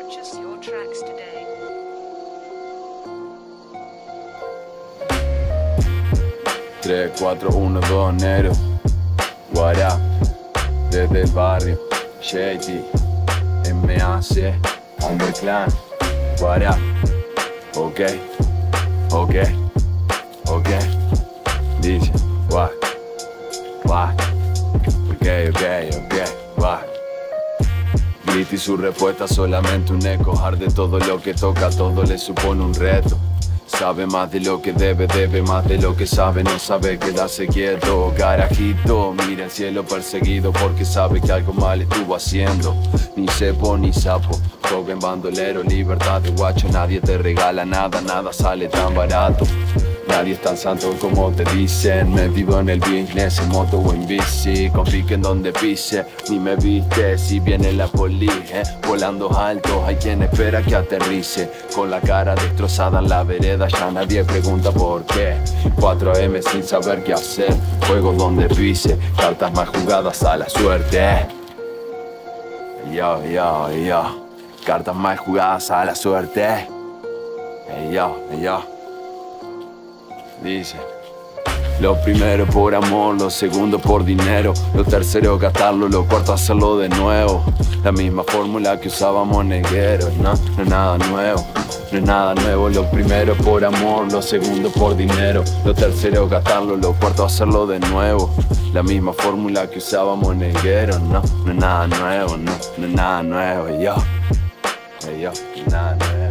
Purchase your tracks today. 3, 4, 1, 2, negro. What up? Desde el barrio. Shady. MAC. Underclan. What up? Ok. Ok. Ok. Dice. What? What? Ok, ok, ok. What? Grita y su respuesta solamente un eco. Arde todo lo que toca, todo le supone un reto. Sabe más de lo que debe, debe más de lo que sabe. No sabe quedarse quieto, carajito. Mira el cielo perseguido porque sabe que algo mal estuvo haciendo. Ni cepo ni sapo, joven bandolero, libertad de guacho. Nadie te regala nada, nada sale tan barato. Nadie es tan santo como te dicen. Me vivo en el business, en moto o en bici, con pique en donde pise. Ni me viste si viene la poli, volando alto, hay quien espera que aterrice. Con la cara destrozada en la vereda, ya nadie pregunta por qué. 4M sin saber qué hacer, juego donde pise, cartas más jugadas a la suerte. Yo, yo, yo, cartas más jugadas a la suerte. Yo, yo. Dice: lo primero por amor, lo segundo por dinero, lo tercero gastarlo, lo cuarto hacerlo de nuevo. La misma fórmula que usábamos negueros, no es nada nuevo, no es nada nuevo. Lo primero por amor, lo segundo por dinero, lo tercero gastarlo, lo cuarto hacerlo de nuevo. La misma fórmula que usábamos negueros, no es nada nuevo, no es nada nuevo. Yo, nada nuevo.